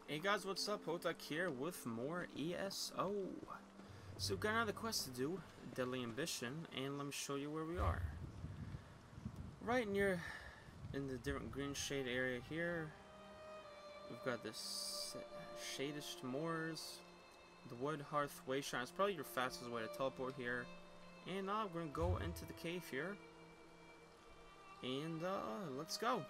Hey guys, what's up? Hotak here with more ESO. So we've got another quest to do, Deadly Ambition, and let me show you where we are. Right near, in the different green shade area here, we've got this Shadish Moors, the Wood Hearth Wayshrine. It's probably your fastest way to teleport here. And now we're going to go into the cave here, and let's go.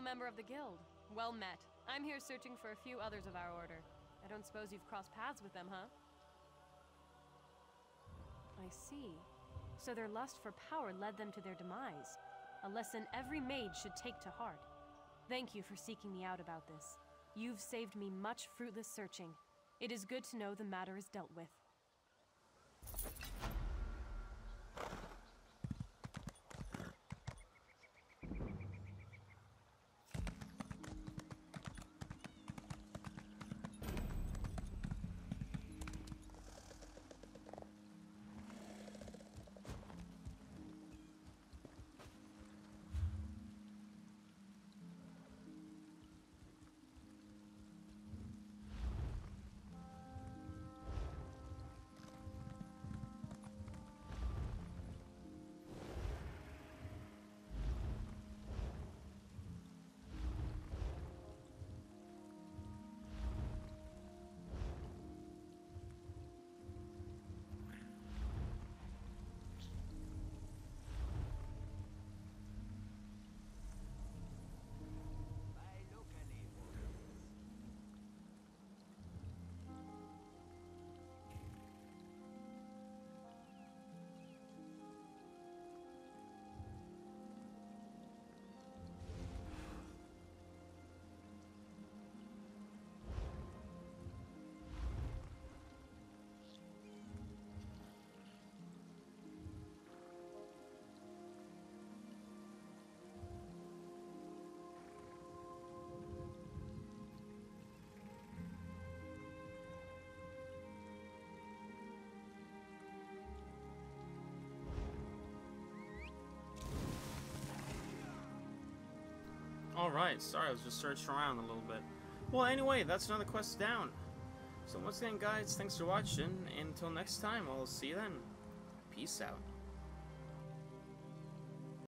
member of the guild. Well met. I'm here searching for a few others of our order. I don't suppose you've crossed paths with them, huh? I see. So their lust for power led them to their demise. A lesson every mage should take to heart. Thank you for seeking me out about this. You've saved me much fruitless searching. It is good to know the matter is dealt with. Alright, sorry, I was just searching around a little bit. Well, anyway, that's another quest down. So once again, guys, thanks for watching, and until next time, I'll see you then. Peace out.